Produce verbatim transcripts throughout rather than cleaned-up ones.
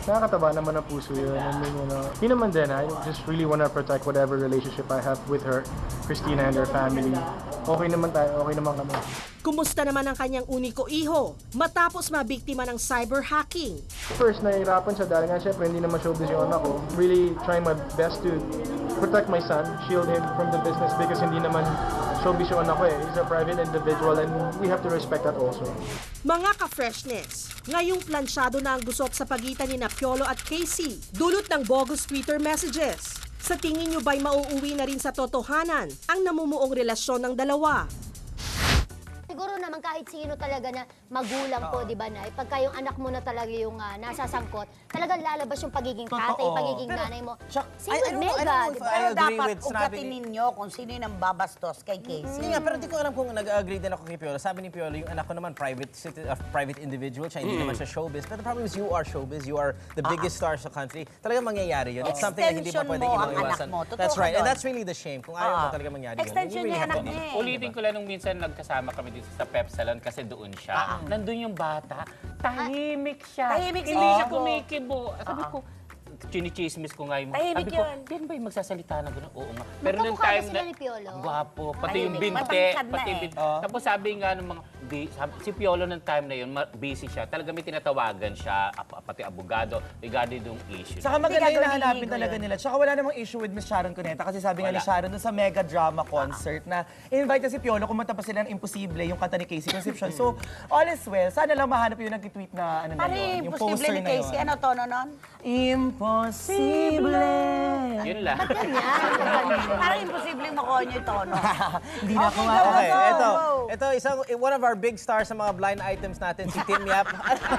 nakakataba naman ang puso yun. I mean, you know, yun naman din, I just really wanna protect whatever relationship I have with her, Christina and her family. Okay naman tayo, okay naman kami. Kumusta naman ang kanyang uniko iho matapos mabiktima ng cyber hacking? First, nahihirapan siya dahil nga syempre hindi naman showbiz yung anak ko. Really trying my best to protect my son, shield him from the business because hindi naman showbiz yung anak ko eh. He's a private individual and we have to respect that also. Mga ka-freshness, ngayong plansyado na ang gusot sa pagitan ni Piolo at Casey, dulot ng bogus Twitter messages. Sa tingin nyo ba'y mauuwi na rin sa totohanan ang namumuong relasyon ng dalawa? Siguro naman kahit sino talaga na magulang po, di ba, na pagka yung anak mo na talaga yung uh, nasasangkot, talagang lalabas yung pagiging tatay, Totoo. pagiging Pero, nanay mo. Chuck, Same I- I with don't know- I Mega, don't know di if ba? I Pero agree dapat with sinabi ugatin ni- ninyo kung sino yung nambabastos kay Casey. Hindi nga, pero di ko alam kung nag-agree din ako kay Piolo. Sabi ni Piolo, yung anak ko naman private citi- uh, private individual siya, hindi naman siya showbiz. But the problem is you are showbiz, you are the biggest star sa country. Talagang mangyayari yun. It's something na hindi pa Extension pwedeng mo ang iwasan. anak mo. Totoo That's ka right, and doon. that's really the shame. Kung ayaw mo talaga mangyari yun. Extension you really niya have anak to niya leave. eh. Ulitin ko lang nung minsan nagkasama kami dito sa pep salon kasi doon siya. Nandun yung bata, tahimik siya. Tahimik si Hindi siya Bobo. kumikibo. Sabi ko, chinichismis ko nga yung Tahimik sabi ko, yun. yan ba yung magsasalita na gano'n? Oo nga. Pero nung Magkamukha ba time sila na, ni Piolo? ang gwapo, pati yung Tahimik. binte, Matangkad na pati yung eh. binte. Tapos sabi nga ng mga, di, sabi, si Piolo ng time na yun, ma- busy siya. Talaga may tinatawagan siya, ap- pati abogado, regarding yung issue. Saka maganda yung gagawin nahanapin ni Higo talaga yun. nila. Tsaka wala namang issue with Miss Sharon Cuneta kasi sabi nga ni Wala. Sharon dun sa mega drama concert na invite na si Piolo, kumanta pa sila ng Imposible, yung kanta ni Casey Concepcion. So, all is well. Sana lang mahanap yung nag-tweet na ano na Pare, yun, yung imposible poster ni na Casey. yun. Ano tono nun? Imposible. Yun lang. Parang imposible makuha niyo yung tono. Hindi na ako Okay, nga. go, Okay, go, ito. go. Ito, isang, one of our big stars sa mga blind items natin, si Tim Yap.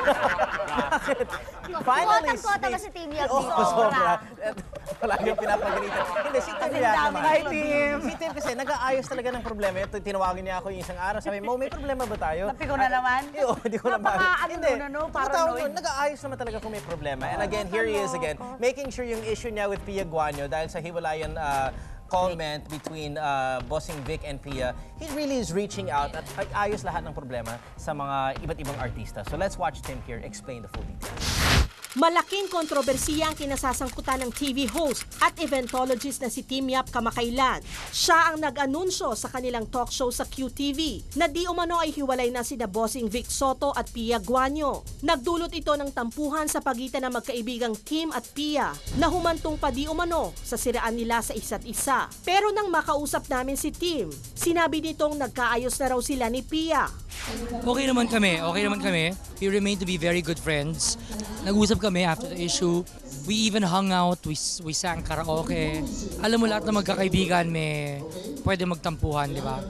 Finally, Kotang-kota ba si Tim Yap? Oo, Sobra. sobra. Wala yung pinapagalitan. Hindi, si Tim Kasi Yap. dami Hi, ng Tim! Si Tim kasi nag-aayos talaga ng problema. Ito, tinawagin niya ako yung isang araw. Sabi, Mo, may problema ba tayo? Napi ko na naman? Eh, Oo, hindi ko na Napaka- ma- ano Hindi. nun, ano, Totoo paranoid. nun, nag-aayos naman talaga kung may problema. And again, here he is again, making sure yung issue niya with Pia Guanyo dahil sa hiwalayan uh, comment between uh, Bossing Vic and Pia, he really is reaching out at ay- ayos lahat ng problema sa mga iba't ibang artista. So let's watch Tim here explain the full details. Malaking kontrobersiya ang kinasasangkutan ng T V host at eventologist na si Tim Yap kamakailan. Siya ang nag-anunsyo sa kanilang talk show sa Q T V na di umano ay hiwalay na sina Bossing Vic Soto at Pia Guanyo. Nagdulot ito ng tampuhan sa pagitan ng magkaibigang Kim at Pia na humantong pa di umano sa siraan nila sa isa't isa. Pero nang makausap namin si Tim, sinabi nitong nagkaayos na raw sila ni Pia. Okay naman kami, okay naman kami. We remain to be very good friends. Nag-usap kami after the issue. We even hung out, we, we sang karaoke. Alam mo lahat na magkakaibigan may pwede magtampuhan, di ba?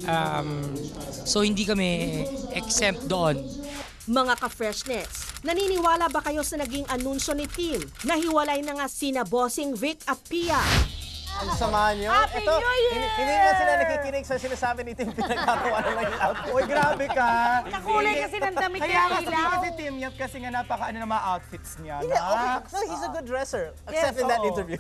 Um, so hindi kami exempt doon. Mga ka-freshness, naniniwala ba kayo sa naging anunsyo ni Tim na hiwalay na nga sina Bossing Vic at Pia? Ang samahan nyo. Happy Ito, New Year! Hindi, hindi naman sila nakikinig sa sinasabi ni Tim pinagkakawa na lang yung outfit. Uy, grabe ka! Nakulay kasi ng damit Kaya niya nga sabi ilaw. kasi Tim Yap kasi nga napaka ano ng mga outfits niya. Hindi, okay. Nax. No, he's a good dresser. Except in that oo. interview.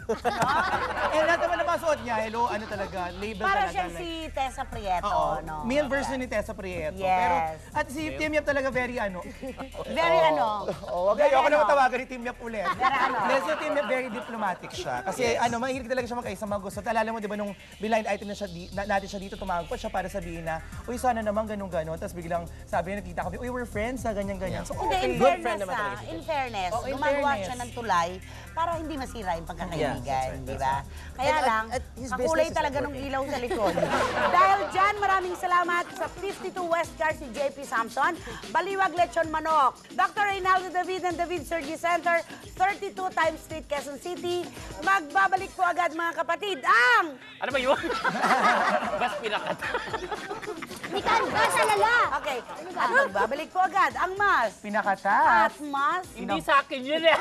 Eh, lahat naman naman suot niya, hello, ano talaga, label Para talaga. siyang like- si Tessa Prieto, Oo, no? male version ni Tessa Prieto. Yes. Pero, at si Tim Yap talaga very ano. Very ano? Oo, wag Very ayoko na ano? matawagan ni Tim Yap ulit. Very ano? Dahil si Tim Yap very diplomatic siya. Kasi ano, mahilig talaga siya magkaisa mga gusto. Alala mo, di ba, nung blind item na siya, di, na, natin siya dito, tumawag pa siya para sabihin na, uy, sana naman ganun-ganon. Tapos biglang sabi niya, nakita kami, uy, we're friends, ha, ganyan-ganyan. So, Hindi, in good friend fairness naman talaga ah, si in Tim. fairness, Oo, in gumagawa fairness. siya ng tulay para hindi masira yung Yeah, pagkakaibigan, that's right, di that's ba? right. Kaya And at- lang, at his kakulay business is talaga not nung working. ilaw sa likod. Dahil dyan, maraming salamat sa fifty-two West Car si J P Samson, Baliwag Lechon Manok, Doctor Reynaldo David and David Surgery Center, thirty-two Times Street, Quezon City. Magbabalik po agad mga kapatid ang... Ano ba yun? Bas pinakat. Di ka basta lala. Okay, at magbabalik po agad ang mas Pinakatas. at mas Hindi sa akin yun eh.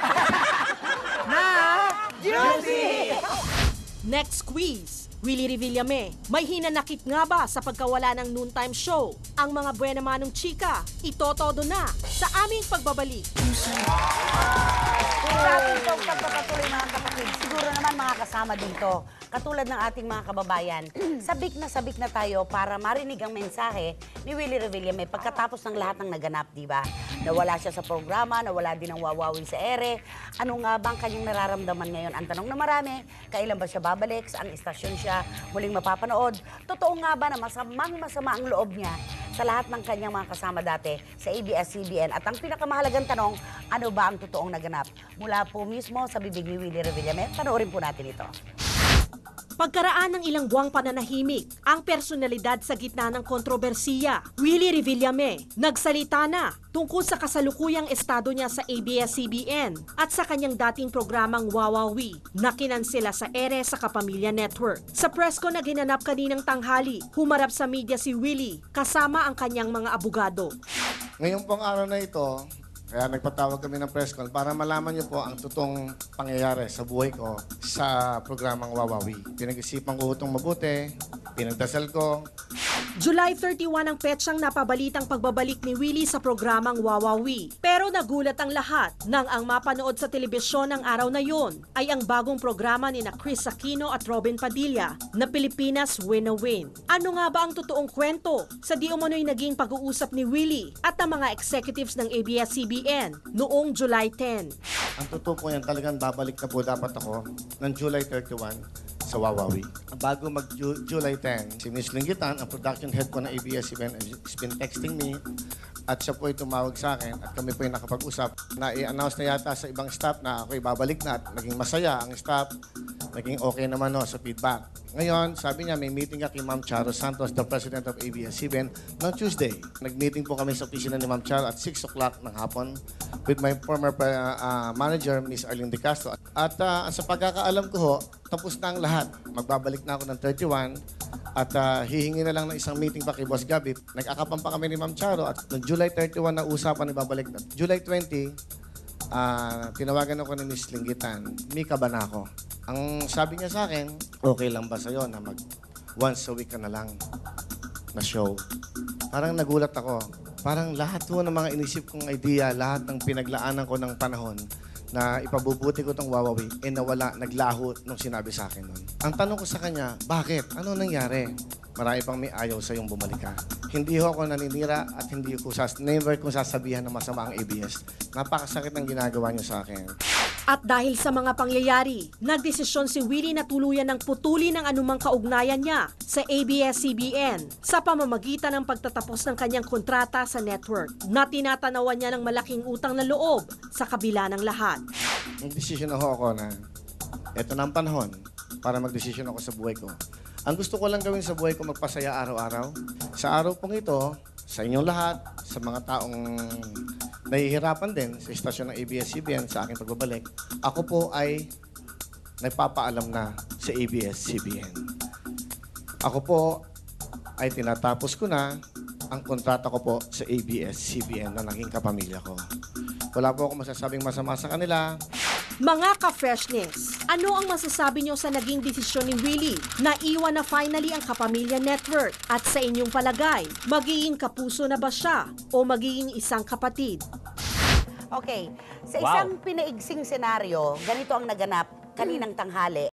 juicy! Next quiz, Willie Revillame, may hinanakit nga ba sa pagkawala ng noontime show? Ang mga buena manong chika, itotodo na sa aming pagbabalik. Sa ating pagpapatuloy mga kapatid, siguro naman mga kasama dito, katulad ng ating mga kababayan, sabik na sabik na tayo para marinig ang mensahe ni Willie Revillame pagkatapos ng lahat ng naganap, di ba? Nawala siya sa programa, nawala din ang wawawi sa ere. Ano nga ba ang kanyang nararamdaman ngayon? Ang tanong na marami, kailan ba siya babalik? Saan istasyon siya muling mapapanood? Totoo nga ba na masamang masama ang loob niya sa lahat ng kanyang mga kasama dati sa A B S C B N? At ang pinakamahalagang tanong, ano ba ang totoong naganap? Mula po mismo sa bibig ni Willie Revillame, panoorin po natin ito. Pagkaraan ng ilang buwang pananahimik, ang personalidad sa gitna ng kontrobersiya, Willie Revillame, nagsalita na tungkol sa kasalukuyang estado niya sa A B S C B N at sa kanyang dating programang Wawawi na kinansela sa ere sa Kapamilya Network. Sa press ko na ginanap kaninang tanghali, humarap sa media si Willie kasama ang kanyang mga abogado. Ngayong pong araw na ito, kaya nagpatawag kami ng press call para malaman niyo po ang totoong pangyayari sa buhay ko sa programang Wawawi. Pinag-isipan ko itong mabuti, pinagdasal ko. July thirty-one ang petsang napabalitang pagbabalik ni Willie sa programang Wawawi. Pero nagulat ang lahat nang ang mapanood sa telebisyon ng araw na yon ay ang bagong programa ni na Chris Aquino at Robin Padilla na Pilipinas Win a Win. Ano nga ba ang totoong kwento sa di umano'y naging pag-uusap ni Willie at ang mga executives ng A B S C B N noong July tenth? Ang totoo po yan, talagang babalik na po dapat ako ng July thirty-one sa Wawawi. Bago mag-July tenth, si Miss Lingitan, ang production head ko ng A B S C B N, has been texting me at siya po ay tumawag sa akin at kami po ay nakapag-usap. Na-i-announce na yata sa ibang staff na ako'y babalik na at naging masaya ang staff. Naging okay naman no, sa feedback. Ngayon, sabi niya may meeting ka kay Ma'am Charo Santos, the president of A B S C B N, noong Tuesday. Nag-meeting po kami sa opisina ni Ma'am Charo at six o'clock ng hapon with my former uh, uh, manager, Miss Arlene De Castro. At uh, sa pagkakaalam ko ho, tapos na ang lahat. Magbabalik na ako ng thirty-one at uh, hihingi na lang ng isang meeting pa kay Boss Gabi. Nag-akapan pa kami ni Ma'am Charo at noong July thirty-one na usapan na babalik na. July twenty, uh, tinawagan ako ni Miss Lingitan, Mika ba na ako? Ang sabi niya sa akin, okay lang ba sa'yo na mag once a week ka na lang na show? Parang nagulat ako. Parang lahat po ng mga inisip kong idea, lahat ng pinaglaanan ko ng panahon na ipabubuti ko itong Wawawi, eh nawala, naglaho nung sinabi sa akin nun. Ang tanong ko sa kanya, bakit? Ano nangyari? Marami pang may ayaw sa yung bumalik ka. Hindi ho ako naninira at hindi ko sas never kong sasabihan na masama ang A B S. Napakasakit ng ginagawa niyo sa akin. At dahil sa mga pangyayari, nagdesisyon si Willie na tuluyan ng putuli ng anumang kaugnayan niya sa A B S C B N sa pamamagitan ng pagtatapos ng kanyang kontrata sa network na tinatanawan niya ng malaking utang na loob sa kabila ng lahat. Nagdesisyon na ho ako na eto na ang panahon para magdesisyon ako sa buhay ko. Ang gusto ko lang gawin sa buhay ko, magpasaya araw-araw. Sa araw pong ito, sa inyong lahat, sa mga taong nahihirapan din sa istasyon ng A B S C B N sa aking pagbabalik, ako po ay nagpapaalam na sa A B S C B N. Ako po ay tinatapos ko na ang kontrata ko po sa A B S C B N na naging kapamilya ko. Wala po ako masasabing masama sa kanila. Mga ka-freshness, ano ang masasabi nyo sa naging desisyon ni Willie na iwan na finally ang Kapamilya Network? At sa inyong palagay, magiging kapuso na ba siya o magiging isang kapatid? Okay, sa Wow. isang pinaigsing senaryo, ganito ang naganap kaninang tanghali.